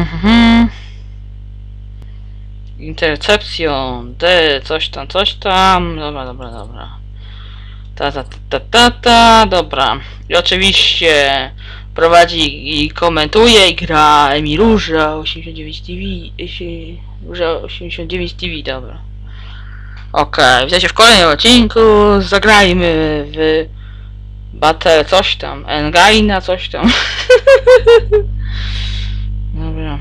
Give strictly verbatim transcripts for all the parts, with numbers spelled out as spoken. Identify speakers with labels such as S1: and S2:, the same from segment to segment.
S1: Intercepcjon, D, coś tam, coś tam. Dobra, dobra, dobra. Ta, ta, ta, ta, ta, dobra. I oczywiście prowadzi i komentuje i gra Emi Róża osiemdziesiąt dziewięć T V. Róża osiemdziesiąt dziewięć T V, dobra. Okej, okay, witajcie w kolejnym odcinku. Zagrajmy w Battle coś tam, Engaina coś tam. Dobra.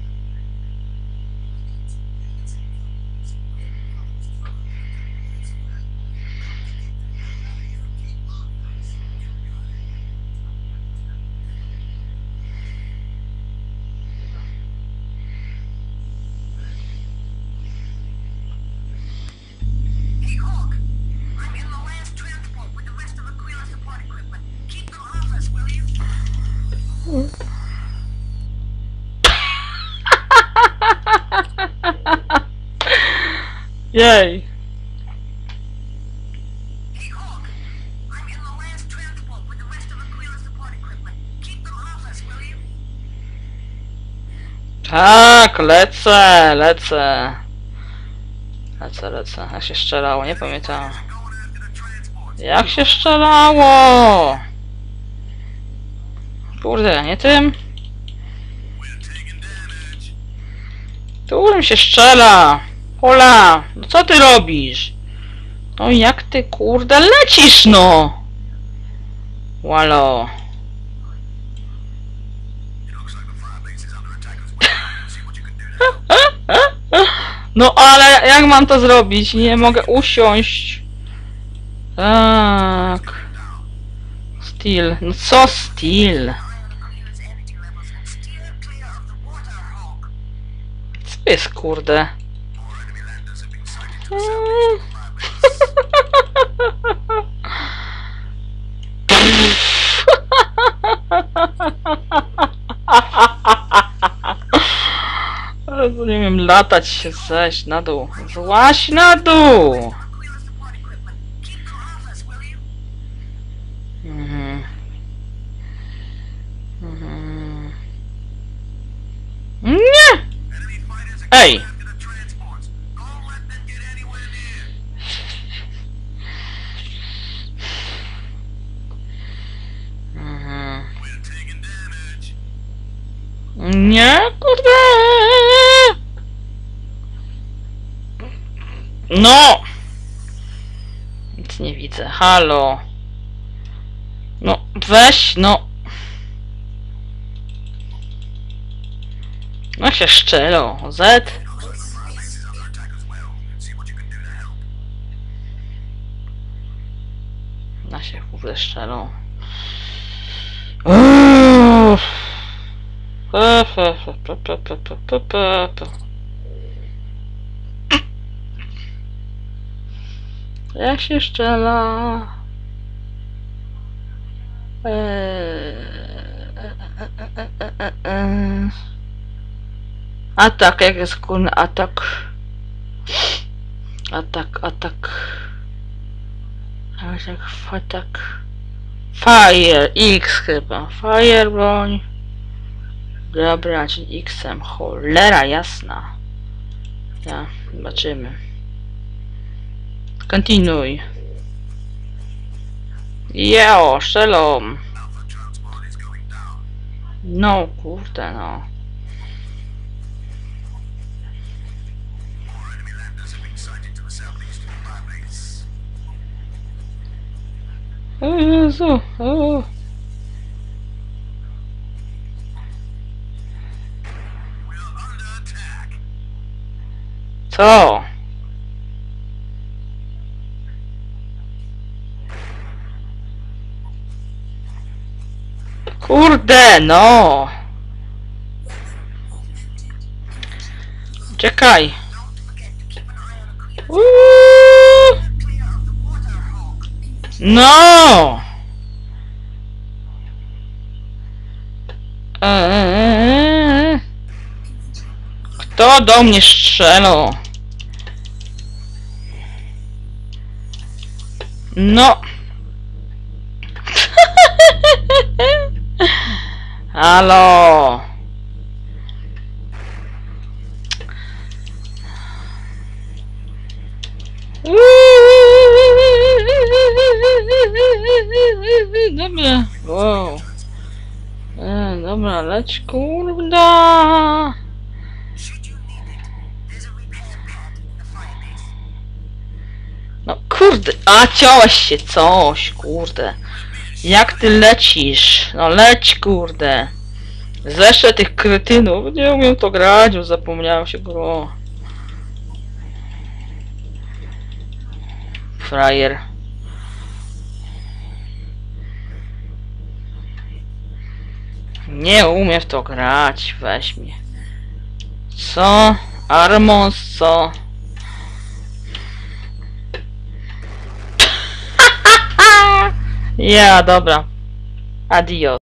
S1: Yay!
S2: Hey Hawk, I'm in the last transport with the rest of Aquila's support equipment. Keep them off us, will you?
S1: Tak, lecę, lecę. Lecę, lecę. Jak się strzelało, nie pamiętam. Jak się strzelało? Kurde, nie tym? Którym się strzela? Hola, no co ty robisz? No jak ty kurde lecisz no? Walo. No ale jak mam to zrobić? Nie mogę usiąść. Tak. Steel. No co Steel? Co jest kurde? Nie wiem, latać się, zejść na dół. Złaś na dół! Mhm. Mhm. Nie! Ej! Mhm. Nie, kurde! No! Nic nie widzę. Halo! No, weź, no! No się szczelo. Z? Na się kurde szczelą. Jak się szczela? Atak, jak jest kurny atak? Atak, atak. Atak, atak. Fire, X chyba. Fire, broń. Dobra, czyli X-em. Cholera jasna. Ja, zobaczymy. Kontynuuj. Jeo, szelom. No, kurde, no. O Jezu, o. Co? Kurde, no! Czekaj! Uuu! No! Eee. Kto do mnie strzelał? No! Halo! Dobra, wow. E, dobra, leć kurda.
S2: Should you need it, there's a repair pad in the firebase.
S1: No kurde, a ciąłeś się coś, kurde. Jak ty lecisz? No leć kurde. Zeszłe tych kretynów, nie umiem to grać, bo zapomniałem się go. Frajer. Nie umiem w to grać, weź mnie. Co? Armons, co? Ja, dobra. Adios.